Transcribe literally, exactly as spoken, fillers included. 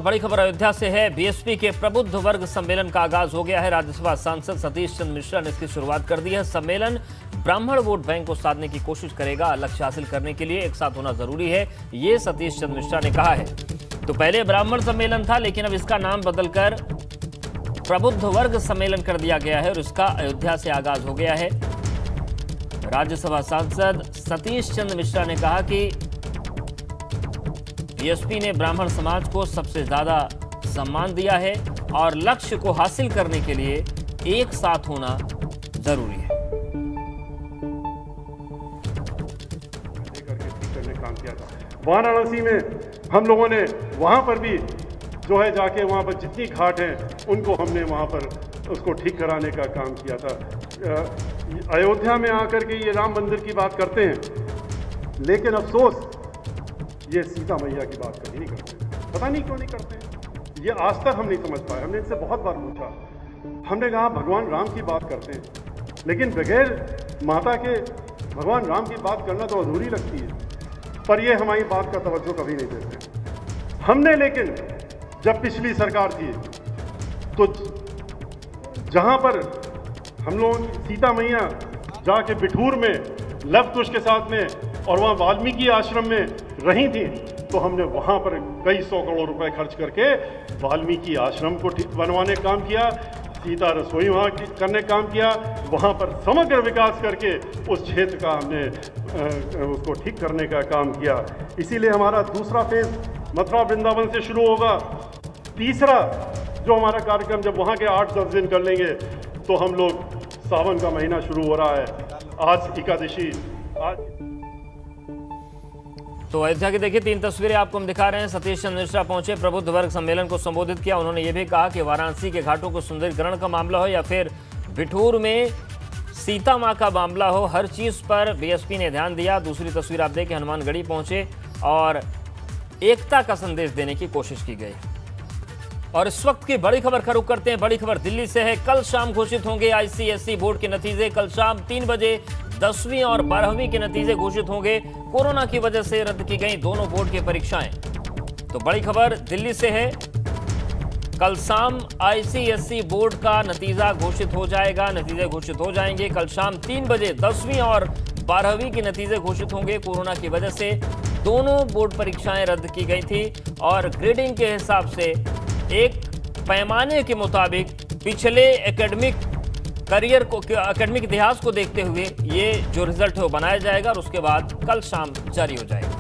बड़ी खबर अयोध्या से है। बीएसपी के प्रबुद्ध वर्ग सम्मेलन का आगाज हो गया है। राज्यसभा सांसद सतीश चंद्र मिश्रा ने इसकी शुरुआत कर दी है। सम्मेलन ब्राह्मण वोट बैंक को साधने की कोशिश करेगा। लक्ष्य हासिल करने के लिए एक साथ होना जरूरी है, ये सतीश चंद्र मिश्रा ने कहा है। तो पहले ब्राह्मण सम्मेलन था, लेकिन अब इसका नाम बदलकर प्रबुद्ध वर्ग सम्मेलन कर दिया गया है और इसका अयोध्या से आगाज हो गया है। राज्यसभा सांसद सतीश चंद्र मिश्रा ने कहा कि बीएसपी ने ब्राह्मण समाज को सबसे ज्यादा सम्मान दिया है और लक्ष्य को हासिल करने के लिए एक साथ होना जरूरी है। करने काम किया था वाराणसी में, हम लोगों ने वहां पर भी जो है जाके वहां पर जितनी घाट हैं उनको हमने वहां पर उसको ठीक कराने का काम किया था। अयोध्या में आकर के ये राम मंदिर की बात करते हैं, लेकिन अफसोस ये सीता मैया की बात कभी नहीं करते। पता नहीं क्यों नहीं करते, ये आज तक हम नहीं समझ पाए। हमने इनसे बहुत बार पूछा, हमने कहा भगवान राम की बात करते हैं, लेकिन बगैर माता के भगवान राम की बात करना तो अधूरी लगती है, पर ये हमारी बात का तवज्जो कभी नहीं देते। हमने लेकिन जब पिछली सरकार थी तो जहां पर हम लोग सीता मैया जाके बिठूर में लव कुश के साथ में और वहाँ वाल्मीकि आश्रम में रही थी, तो हमने वहाँ पर कई सौ करोड़ रुपए खर्च करके वाल्मीकि आश्रम को बनवाने काम किया, सीता रसोई वहाँ करने काम किया, वहाँ पर समग्र विकास करके उस क्षेत्र का हमने उसको ठीक करने का काम किया। इसीलिए हमारा दूसरा फेज मथुरा वृंदावन से शुरू होगा। तीसरा जो हमारा कार्यक्रम जब वहाँ के आठ दस दिन कर लेंगे तो हम लोग सावन का महीना शुरू हो रहा है, आज एकादशी। आज तो अयोध्या की देखिए तीन तस्वीरें आपको हम दिखा रहे हैं। सतीश चंद्र मिश्रा पहुंचे, प्रबुद्ध वर्ग सम्मेलन को संबोधित किया। उन्होंने ये भी कहा कि वाराणसी के घाटों को सुंदरीकरण का मामला हो या फिर बिठूर में सीता मां का मामला हो, हर चीज पर बीएसपी ने ध्यान दिया। दूसरी तस्वीर आप देखें, हनुमानगढ़ी पहुंचे और एकता का संदेश देने की कोशिश की गई। और इस वक्त की बड़ी खबर का रुख करते हैं। बड़ी खबर दिल्ली से है। कल शाम घोषित होंगे आईसीएसई बोर्ड के नतीजे। कल शाम तीन बजे दसवीं और बारहवीं के नतीजे घोषित होंगे। कोरोना की वजह से रद्द की गई दोनों बोर्ड की परीक्षाएं। तो बड़ी खबर दिल्ली से है, कल शाम आईसीएसई बोर्ड का नतीजा घोषित हो जाएगा। नतीजे घोषित हो जाएंगे कल शाम तीन बजे। दसवीं और बारहवीं के नतीजे घोषित होंगे। कोरोना की वजह से दोनों बोर्ड परीक्षाएं रद्द की गई थी और ग्रेडिंग के हिसाब से एक पैमाने के मुताबिक पिछले एकेडमिक करियर को, एकेडमिक इतिहास को देखते हुए ये जो रिजल्ट है वो बनाया जाएगा और उसके बाद कल शाम जारी हो जाएगा।